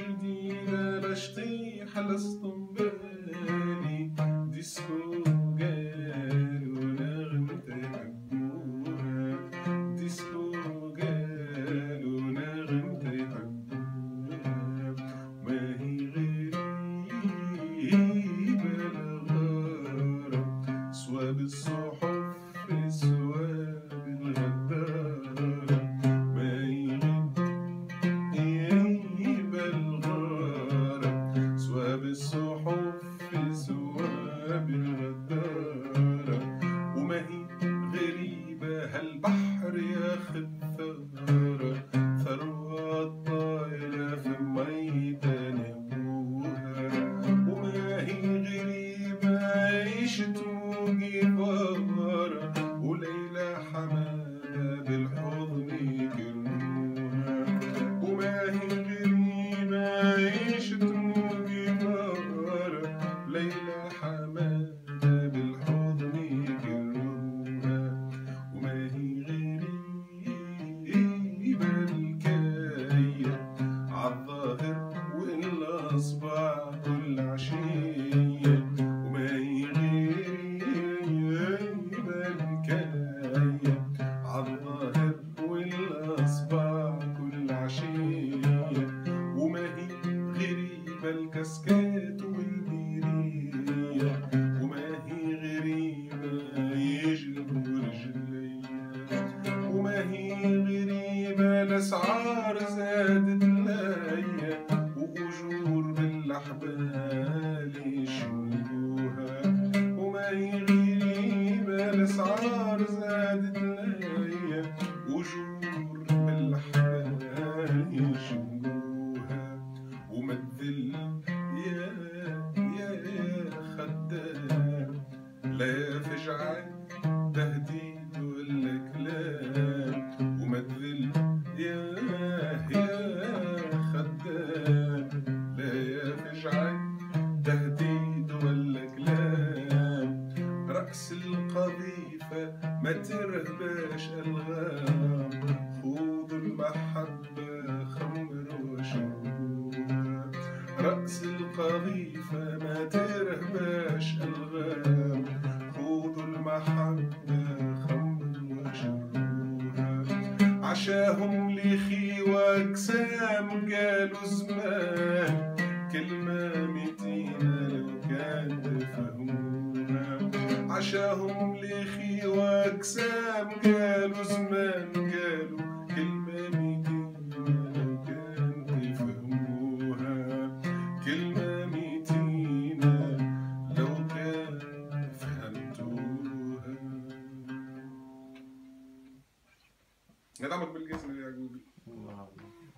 جديدة لشطيح الاسطنبالي ديسكو قالوا نغمة يحبوها ديسكو قالوا نغمة يحبوها ما هي غريبة الغارة سوا بالصحف سوا بالغدارة ما هي غريبة الغارة سوا بالصحف سوا بالغدارة وما هي غريبة هالبحر يا خفارة ثروة طايرة في ميتة نبوها وما هي غريبة عيشة وقفارة وليلى حمادة بالحضن يكرموها وما هي غريبة عيشة وقفارة ليلى حمادة بالحضن يكرموها وما هي غريبة الكاية عالظاهر والأصبع كل عشية وما هي غريبة الكاية عالظاهر والأصبع كل عشية وما هي غريبة الكاسكات والميرية وما هي غريبة يجلبوا رجليا وما هي غريبة الأسعار زادت ليا وأجور بالأحبال يشملوها وما هي غريبة الأسعار زادت ليا وأجور بالأحبال يشملوها وما تذل يا خدام لا فجعك تهديد ولا كلام وما تذل يا خدام لا يفجعك تهديد ولا كلام رأس القذيفة ما ترهباش ألغام خوضوا المحبة خمر وشربوها رأس القذيفة ما ترهباش ألغام خوضوا المحبة خمر وشربوها عشاهم لخي واقسام قالوا زمان كلمة متينة لو كان تفهموها عشاهم لخي واقسام قالوا زمان قالوا كلمة متينة لو كان تفهموها كلمة متينة لو كان فهمتوها ندعمك بالجسم يا يعقوبي.